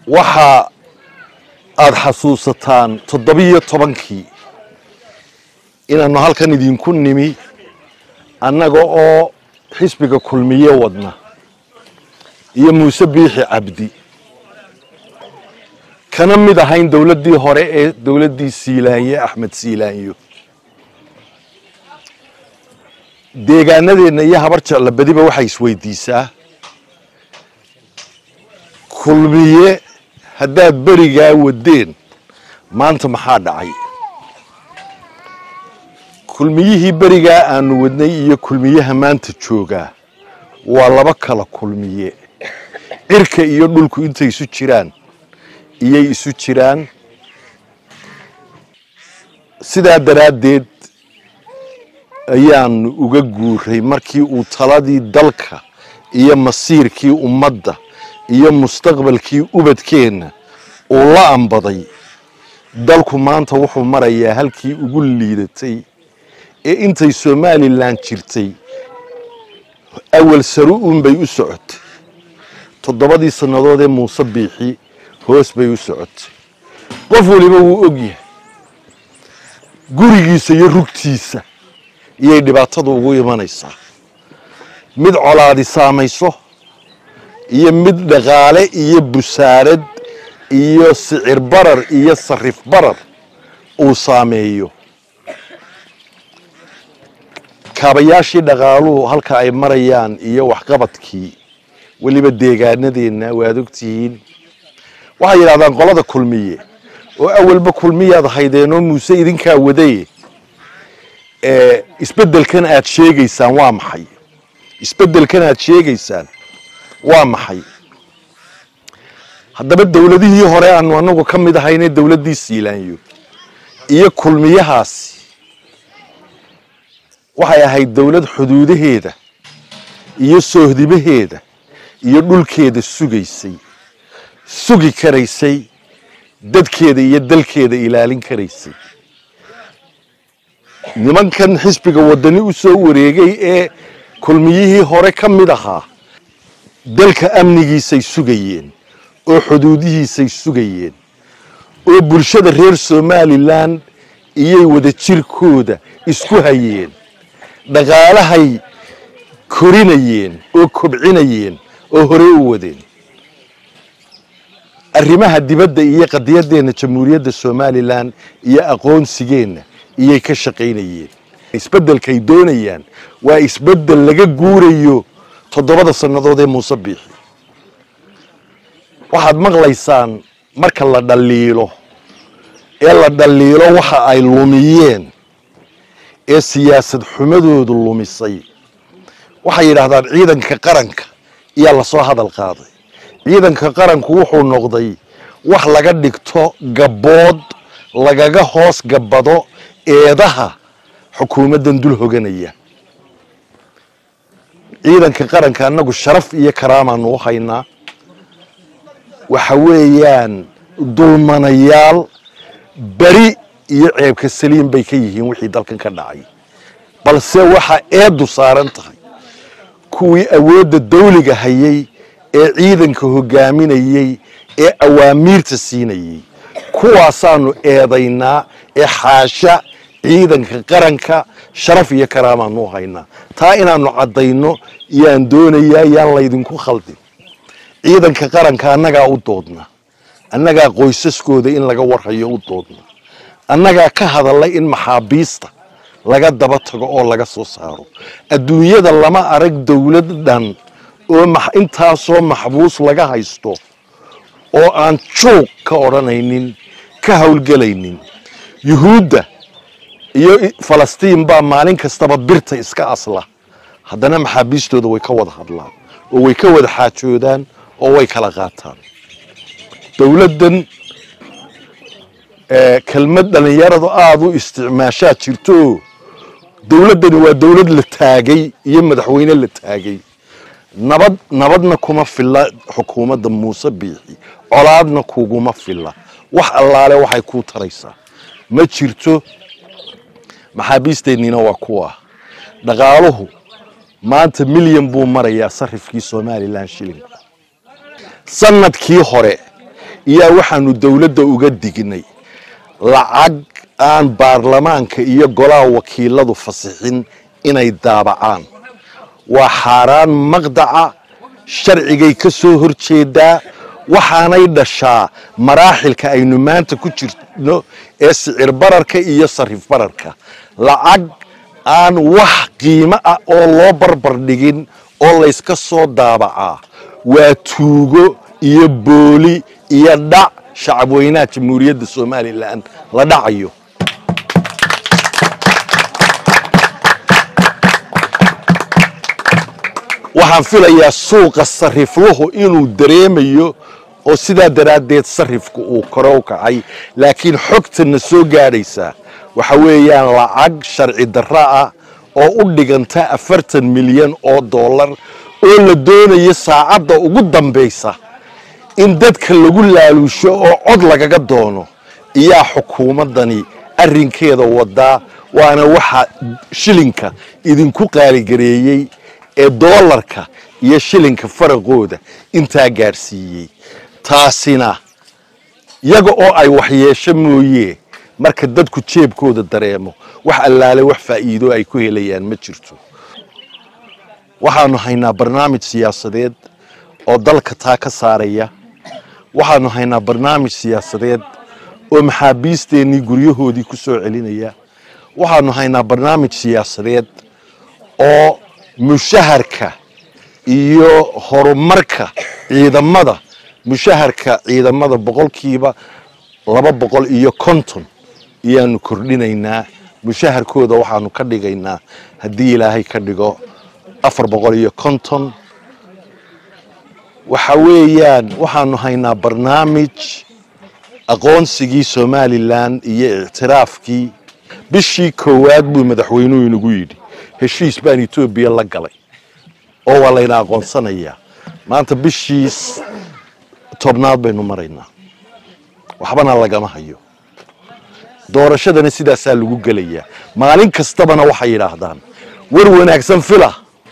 waxa aad xasuusataan 17kii inaanu halkan idinku nimi annaga oo xisbiga kulmiye wadna iyo Muuse Biixi Cabdi kana mid ahayn dawladdii hore ee dawladdii Siilaanye Axmed Siilaanyo deegaanadeena iyo habar jecel badiba waxay isweydiisaa kulmiye haddaad barigaa wadeen maanta maxaa dhacay kulmiyihii barigaa aanu wadnay iyo kulmiyaha maanta jooga waa laba kala kulmiye cirka iyo dhulku intay isu jiraan iyay isu jiraan sidaa daraadeed ayaan uga guuray markii uu taladii dalka iyo masiirkii ummadda iyo mustaqbalkii ubadkeena oo la ambaday dalku maanta wuxuu marayaa halkii ugu liidatay ee intay Somaliland jirtay awal saruun bay u socotay 7 sanadood ee Muuse Biixi hoos bay u socotay qof waliba wuu ogyahay gurigiisa iyo rugtiisa iyo dhibaatada ugu imanaysa mid colaadi saamayso iyo mid dhaqaale iyo busaarad iyo sicir barar iyo sarif barar uu saameeyo kaabayaashii dhaqaaluhu halka ay marayaan iyo waxqabadkii waliba deegaanadeena waad ogtihiin waxay yiraahdaan qolada kulmiye oo awalba kulmiyaad haydeenoo Muuse idinka waday isbedelkan aad sheegaysaan waa maxay isbedelkan aad sheegaysaan waa maxay haddaba dawladihii hore aanu anagu ka mid ahaynay dawladdii Siilaanyo iyo kulmiyahaas waxay ahayd dawlad xuduudaheeda iyo soohdibaheeda iyo dhulkeeda sugi karaysay dadkeeda iyo dalkeeda ilaalin karaysay nimankan xisbiga wadani u soo wareegay ee kulmiyihii hore ka mid ahaa dalka amnigiisa sugayeen oo xuduudihiisa sugayeen oo bulshada reer Somaliland iyo wada jirkooda isku hayeen dhaqaalahay korinayeen oo kobcinayeen oo hore u wadeen arrimaha dibadda iyo qadiyadeena jamhuuriyadda Somaliland iyo aqoonsigeena iyay ka shaqeynayeen isbedelkay doonayaan waa isbedel laga guurayo 7 sanadood ee Muuse Biixi waxaad maqlaysaan marka la dhaliilo waxa ay lumiyeen ee siyaasad xumadoodu lumisay waxay yiraahdaan ciidanka qaranka iyo la soo hadal qaaday ciidanka qaranku wuxuu noqday wax laga dhigto gabood lagaga hoos gabado eedaha xukuumaddan dul hoganaya ciidanka qaranka anagu sharaf iyo karaama aanu haynaa waxa weeyaan dulmanayaal bari iyo ceebka saliim bay ka yihiin wixii dalkan ka dhacay balse waxa eedu saaran tahay kuwii awoodda dawliga hayay ee ciidanka hogaaminayay ee awaamiirta siinayay kuwaasaanu eedaynaa ee xaasha ciidanka qaranka sharaf iyo karaama aanu haynaa taa inaanu cadayno yaan doonayaa yaan la idinku khaldin ciidanka qaranka annagaa u doodna annagaa qoysaskooda in laga warhayo u doodna annagaa ka hadalay in maxaabiista laga daba tago oo laga soo saaro adduunyada lama arag dawlad dhan oo intaasoo maxbuus laga haysto oo aan joog ka odhanaynin ka hawlgelaynin yuhuudda iyo Falastiin baa maalin kastaba birta iska asla haddana maxaabiistooda way ka wada hadlaan oo way ka wada xaajoodaan oo way kala qaataan dawladdan kelmad dhalinyaradu aad u isticmaashaa jirto dawladdani waa dawlad la taagay iyo madaxweyne la taagay nabadna kuma filla xukuumadda Muuse Biixi colaadna kuguma filla wax allaale waxay ku taraysaa ma jirto maxaabiisteennina waa kuwa dhaqaaluhu maanta milyan buu marayaa sarifkii Somaliland shilling sanadkii hore iyo waxaanu dawladda uga dignay lacag aan baarlamaanka iyo golaha wakiiladu fasixin inay daabacaan waa xaaraan maqdaca sharcigay ka soo horjeedaa waxaanay dhashaa maraaxilka aynu maanta ku jirno ee sicir bararka iyo sarif bararka lacag aan wax qiimo ah oo loo barbar dhigin oo la iska soo daabacaa waa tuugo iyo booli iyo dhac shacab weynaha jamhuuriyadda Soomaaliland la dhacayo waxaan filayaa suuqa sarifluhu inuu dareemayo oo sidaa daraadeed sarifku uu kor u kacay laakiin xogtana soo gaadhaysa waxa weeyaan lacag sharci darro ah oo u dhiganta 40 milyan oo dollar oo la doonayo saacadda ugu dambaysa in dadka lagu laaluusho oo cod lagaga doono iyo xukuumadani arrinkeeda wadaa waana waxa shilinka idinku qaali gareeyay ee dollarka iyo shilinka faraqooda inta gaarsiiyay taasina yaga oo ay wax yeesho mooyee marka dadku jeebkooda dareemo wax allaale wax faa'iido ay ku helayaan ma jirto waxaanu haynaa barnaamij siyaasadeed oo dalka taa ka saaraya waxaanu haynaa barnaamij siyaasadeed oo maxaabiisteennii guryahoodii ku soo celinaya waxaanu haynaa barnaamij siyaasadeed oo mushaharka iyo horumarka ciidamada mushaharka ciidamada boqolkiiba 250 iyaanu kordhinaynaa mushaharkooda waxaanu ka dhigaynaa haddii ilaahay ka dhigo 450 waxa weeyaan waxaanu haynaa barnaamij aqoonsigii Soomaaliland iyo ictiraafkii bishii koowaad buu madaxweynuhu inagu yidhi heshiis baan Itoobiya la galay oo waa layna aqoonsanayaa maanta bishii tobnaad baynu maraynaa waxbana lagama hayo doorashadana sidaasaa lagu gelayaa maalin kastabana waxay yiraahdaan war wanaagsan fila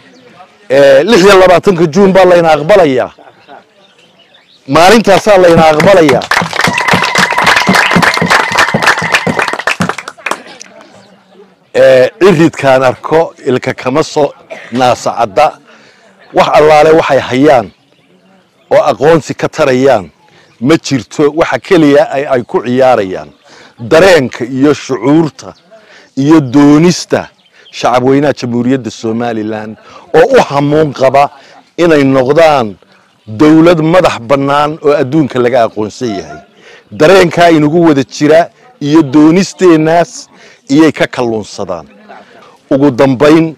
26 juun baa layna aqbalayaa maalintaasaa layna aqbalayaa ciridkaan arko ilka kama soo naasacada wax allaale waxay hayaan oo aqoonsi ka tarayaan ma jirto waxa kaliya ay ku ciyaarayaan dareenka iyo shucuurta iyo doonista shacab weynaha jamhuuriyadda Soomaaliland oo u hamuun qaba inay noqdaan dawlad madax bannaan oo adduunka laga aqoonsan yahay dareenka inagu wada jira iyo doonisteenaas iyay ka kalluunsadaan ugu dambayn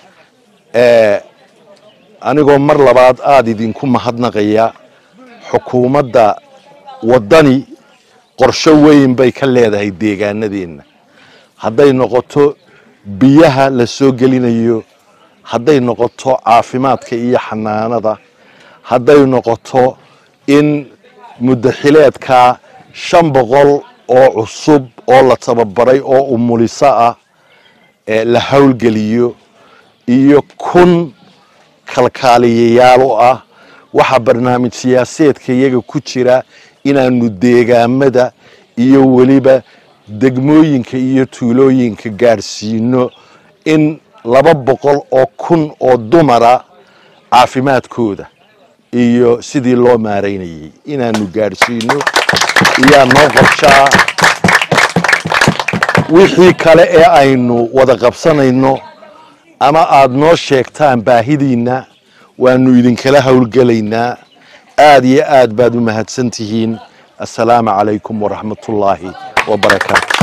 anigoo mar labaad aad idinku mahadnaqaya xukuumadda wadani qorshe weyn bay ka leedahay deegaanadeena hadday noqoto biyaha la soo gelinayo hadday noqoto caafimaadka iyo xanaanada hadday noqoto in mudaxileedka 500 oo cusub oo la tababaray oo umulisa ah la hawlgeliyo iyo 1000 kalkaaliyayaal ah waxa barnaamij siyaasadeedka iyaga ku jira inaanu deegaamada iyo waliba degmooyinka iyo tuulooyinka gaarsiino in 200 oo kun oo dumara caafimaadkooda iyo sidii loo maareynayay inaanu gaarsiino iyo noo qorshaa wixii kale ee aynu wada qabsanayno ama aad noo sheegtaan baahidiina waanu idinkala hawlgalaynaa aad iyo aad baad u mahadsantihiin assalaamu calaykum waraxmatullaahi wabarakaatu